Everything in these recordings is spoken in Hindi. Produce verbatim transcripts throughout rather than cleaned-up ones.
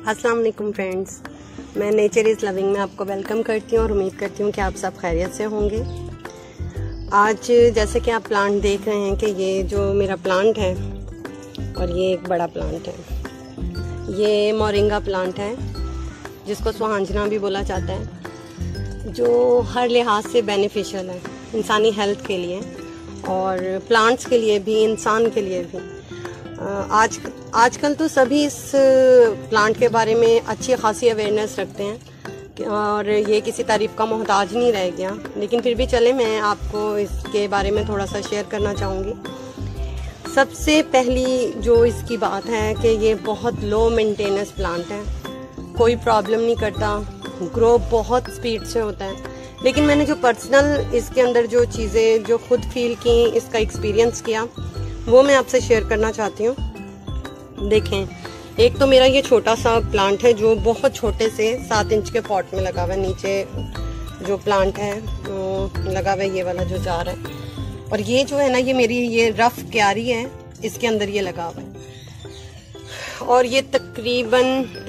अस्सलाम वालेकुम फ्रेंड्स, मैं नेचर इज़ लविंग में आपको वेलकम करती हूँ और उम्मीद करती हूँ कि आप सब खैरियत से होंगे। आज जैसे कि आप प्लांट देख रहे हैं कि ये जो मेरा प्लांट है और ये एक बड़ा प्लांट है, ये मोरिंगा प्लांट है जिसको सुहांजना भी बोला जाता है, जो हर लिहाज से बेनिफिशियल है इंसानी हेल्थ के लिए और प्लांट्स के लिए भी, इंसान के लिए भी। आज आजकल तो सभी इस प्लांट के बारे में अच्छी खासी अवेयरनेस रखते हैं और ये किसी तारीफ का मोहताज नहीं रह गया, लेकिन फिर भी चले मैं आपको इसके बारे में थोड़ा सा शेयर करना चाहूँगी। सबसे पहली जो इसकी बात है कि ये बहुत लो मेंटेनेंस प्लांट है, कोई प्रॉब्लम नहीं करता, ग्रो बहुत स्पीड से होता है। लेकिन मैंने जो पर्सनल इसके अंदर जो चीज़ें जो खुद फील की, इसका एक्सपीरियंस किया, वो मैं आपसे शेयर करना चाहती हूँ। देखें, एक तो मेरा ये छोटा सा प्लांट है जो बहुत छोटे से सात इंच के पॉट में लगा हुआ है। नीचे जो प्लांट है वो लगा हुआ है, ये वाला जो जार है, और ये जो है ना, ये मेरी ये रफ क्यारी है, इसके अंदर ये लगा हुआ है। और ये तकरीबन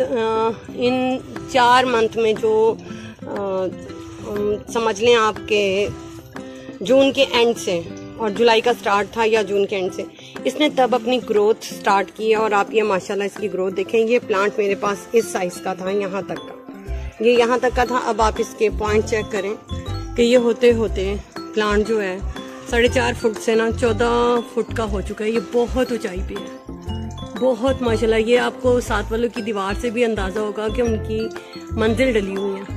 इन चार मंथ में जो आ, समझ लें आपके जून के एंड से, और जुलाई का स्टार्ट था या जून के एंड से, इसने तब अपनी ग्रोथ स्टार्ट की है। और आप ये माशाल्लाह इसकी ग्रोथ देखें, ये प्लांट मेरे पास इस साइज का था, यहाँ तक का, ये यहाँ तक का था। अब आप इसके पॉइंट चेक करें कि ये होते होते प्लांट जो है साढ़े चार फुट से ना चौदह फुट का हो चुका है। ये बहुत ऊंचाई पे है, बहुत माशाल्लाह। ये आपको साथ वालों की दीवार से भी अंदाजा होगा कि उनकी मंजिल डली हुई है,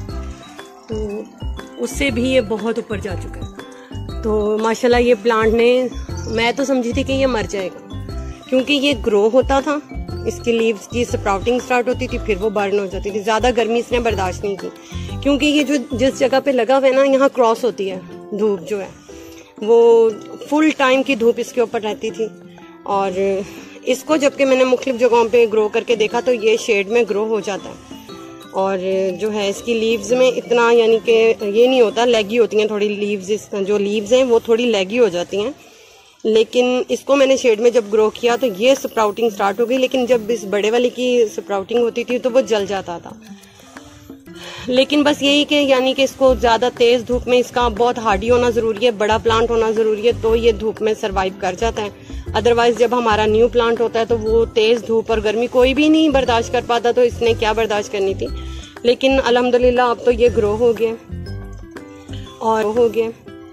तो उससे भी ये बहुत ऊपर जा चुका है। तो माशाल्लाह ये प्लांट ने, मैं तो समझी थी कि ये मर जाएगा, क्योंकि ये ग्रो होता था, इसकी लीव्स की स्प्राउटिंग स्टार्ट होती थी, फिर वो बर्न हो जाती थी। ज़्यादा गर्मी इसने बर्दाश्त नहीं की, क्योंकि ये जो जिस जगह पे लगा हुआ है ना, यहाँ क्रॉस होती है धूप, जो है वो फुल टाइम की धूप इसके ऊपर रहती थी। और इसको जबकि मैंने मुख्तलिफ जगहों पे ग्रो करके देखा तो ये शेड में ग्रो हो जाता है। और जो है इसकी लीव्स में इतना, यानी कि ये नहीं होता, लेगी होती हैं थोड़ी लीव्स, जो लीव्स हैं वो थोड़ी लेगी हो जाती हैं। लेकिन इसको मैंने शेड में जब ग्रो किया तो ये स्प्राउटिंग स्टार्ट हो गई, लेकिन जब इस बड़े वाली की स्प्राउटिंग होती थी तो वो जल जाता था। लेकिन बस यही कि यानी कि इसको ज़्यादा तेज़ धूप में, इसका बहुत हार्डी होना ज़रूरी है, बड़ा प्लांट होना ज़रूरी है, तो ये धूप में सर्वाइव कर जाता है। अदरवाइज जब हमारा न्यू प्लांट होता है तो वो तेज़ धूप और गर्मी कोई भी नहीं बर्दाश्त कर पाता, तो इसने क्या बर्दाश्त करनी थी। लेकिन अल्हम्दुलिल्लाह अब तो ये ग्रो हो गया और हो गया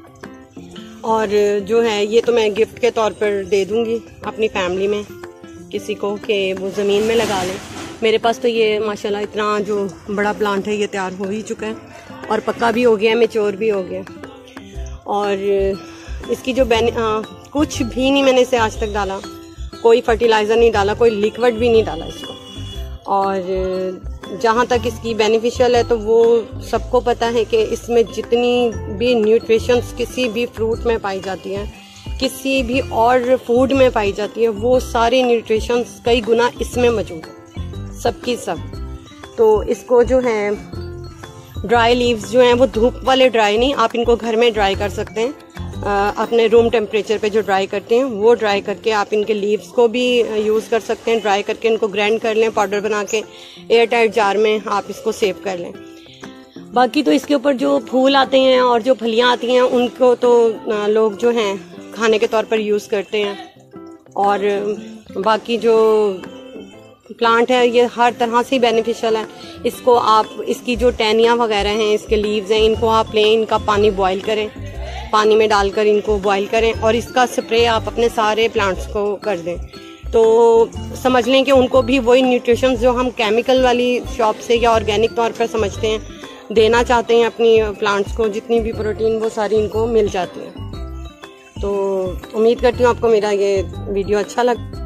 और जो है ये तो मैं गिफ्ट के तौर पर दे दूंगी अपनी फैमिली में किसी को कि वो ज़मीन में लगा लें। मेरे पास तो ये माशाल्लाह इतना जो बड़ा प्लांट है ये तैयार हो ही चुका है और पक्का भी हो गया, मैच्योर भी हो गया। और इसकी जो बेन आ, कुछ भी नहीं मैंने इसे आज तक डाला, कोई फर्टिलाइज़र नहीं डाला, कोई लिक्विड भी नहीं डाला इसको। और जहाँ तक इसकी बेनिफिशियल है तो वो सबको पता है कि इसमें जितनी भी न्यूट्रिशंस किसी भी फ्रूट में पाई जाती हैं, किसी भी और फूड में पाई जाती है, वो सारी न्यूट्रिशंस कई गुना इसमें मौजूद है, सबकी सब। तो इसको जो है ड्राई लीव्स जो हैं वो धूप वाले ड्राई नहीं, आप इनको घर में ड्राई कर सकते हैं, आ, अपने रूम टेम्परेचर पे जो ड्राई करते हैं वो ड्राई करके आप इनके लीव्स को भी यूज़ कर सकते हैं। ड्राई करके इनको ग्राइंड कर लें, पाउडर बना के एयर टाइट जार में आप इसको सेव कर लें। बाकी तो इसके ऊपर जो फूल आते हैं और जो फलियां आती हैं उनको तो लोग जो हैं खाने के तौर पर यूज़ करते हैं। और बाकी जो प्लांट है ये हर तरह से बेनिफिशियल है। इसको आप, इसकी जो टहनियाँ वगैरह हैं, इसके लीव्स हैं, इनको आप लें, इनका पानी बॉयल करें, पानी में डालकर इनको बॉईल करें और इसका स्प्रे आप अपने सारे प्लांट्स को कर दें, तो समझ लें कि उनको भी वही न्यूट्रिशंस जो हम केमिकल वाली शॉप से या ऑर्गेनिक तौर पर समझते हैं, देना चाहते हैं अपनी प्लांट्स को, जितनी भी प्रोटीन वो सारी इनको मिल जाती है। तो उम्मीद करती हूँ आपको मेरा ये वीडियो अच्छा लगा।